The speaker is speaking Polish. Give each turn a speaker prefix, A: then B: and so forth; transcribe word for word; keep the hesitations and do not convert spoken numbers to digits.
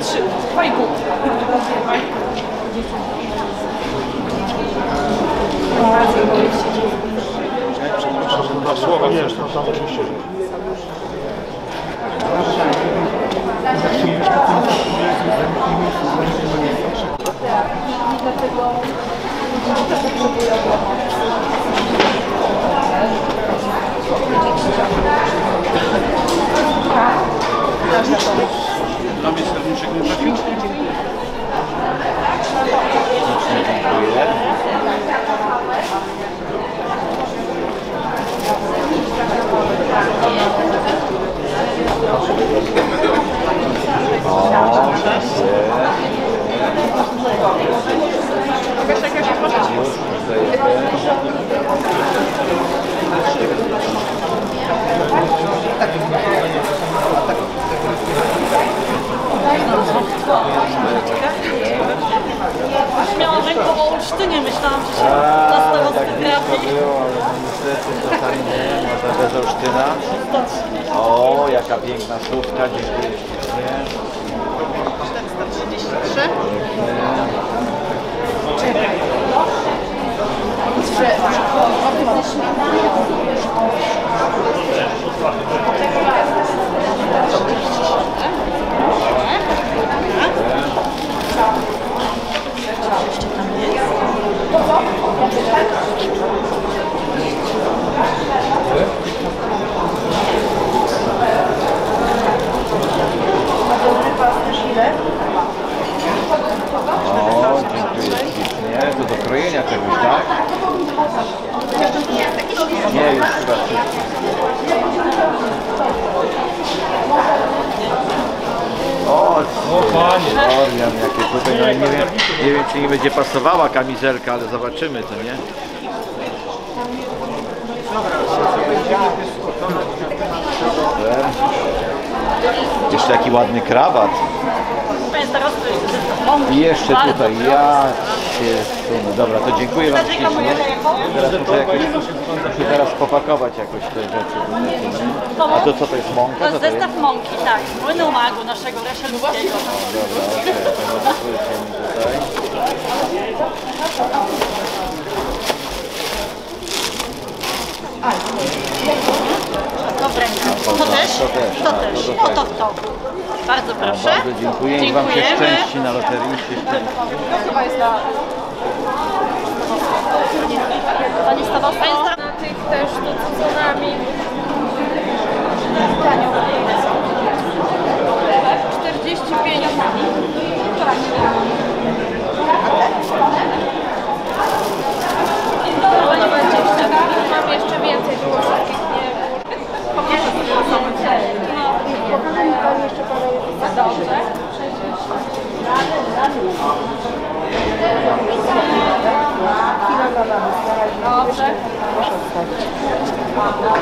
A: trzy, dwa i pół.
B: Przepraszam, dwa słowa. Nie, tam, tam oczywiście. Dla mnie serniczek nie trafił. Dziękuję.
A: Miałam ręką o Olsztynie, myślałam, że się na starostkę trafi.
C: Niestety to tam nie, może bez Olsztyna. O, jaka piękna słówka, dziękuję ślicznie.
A: czterysta trzydzieści trzy. Jeszcze tam jest.
C: O, dziękuję ślicznie. To do krojenia czegoś, tak? Nie, już chyba wszystko. O, o panie! Orian, jakie tutaj, no, nie wiem, nie wiem, czy nie będzie pasowała kamizelka, ale zobaczymy to, nie? Super. Jeszcze jaki ładny krawat. I jeszcze tutaj, ja się sunę. Dobra, to dziękuję wam ślicznie. Teraz muszę jakoś, muszę teraz popakować jakoś te rzeczy. A to co to jest, mąka?
A: To jest zestaw mąki, tak, z młynu magu naszego Reszelskiego.
C: Dobra, okej, to zapraszujcie mi tutaj.
A: To w rękę. To też?
C: To też,
A: To
C: tak,
A: też.
C: to do
A: O,
C: tego.
A: to w to. Bardzo proszę.
C: Bardzo dziękuję i wam się
A: Dziękujemy.
C: szczęści na loterii. Się szczęści.
A: To chyba jest na... Pani Stawowska?
D: Na tych też docudzonami. czterdzieści pięć. To będzie jeszcze, mam jeszcze więcej, tylko wszystkich nie... Dobrze. Dobrze.